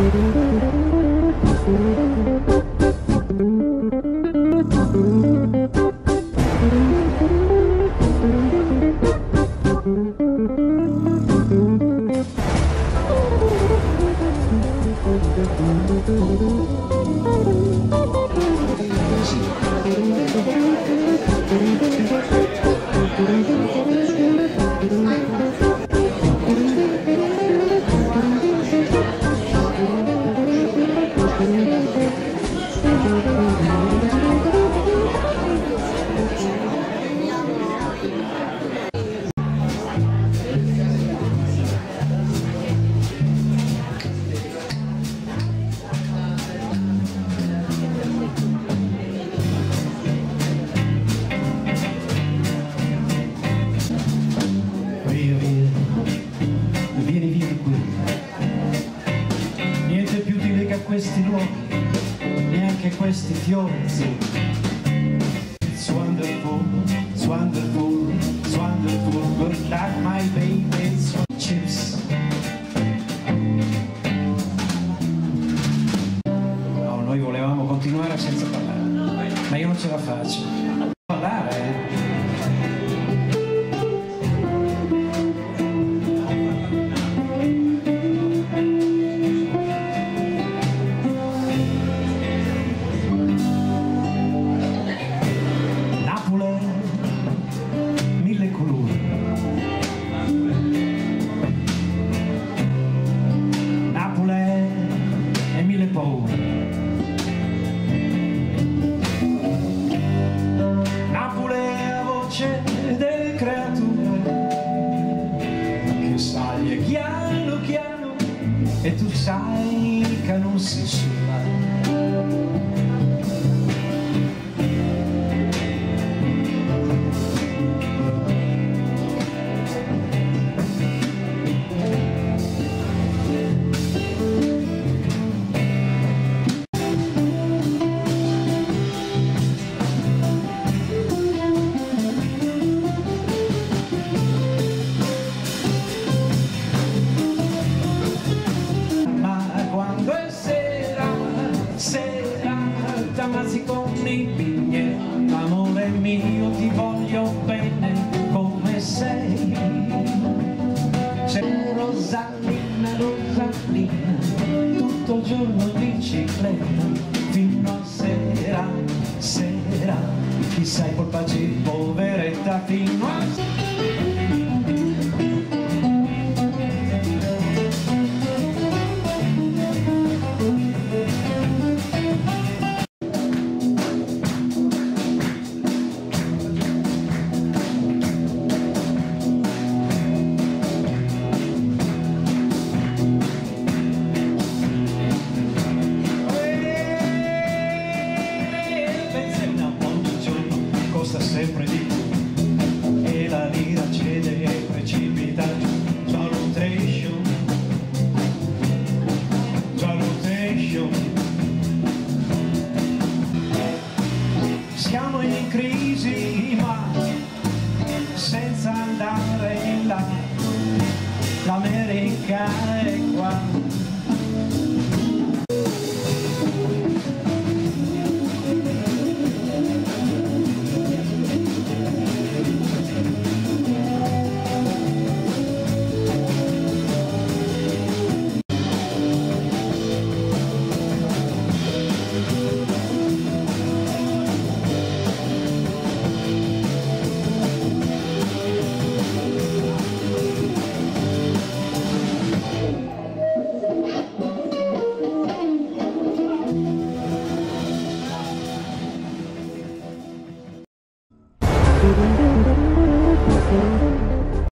Questi luoghi, neanche questi fiori, sì. It's wonderful, it's wonderful, it's wonderful, but like my baby's chips. No, noi volevamo continuare senza parlare, ma io non ce la faccio. Parlare, Napoli è la voce delle creature che sale piano piano e tu sai che non si sulla. Con i pigni, amore mio, ti voglio bene come sei. Sei Rosallina, Rosallina, tutto il giorno in bicicletta, fino a sera, sera, chi sai colpaci poveretta, fino a sempre di più e la lira cede e precipita giù. Salutation, salutation. Siamo in crisi ma senza andare in là, l'America è qua.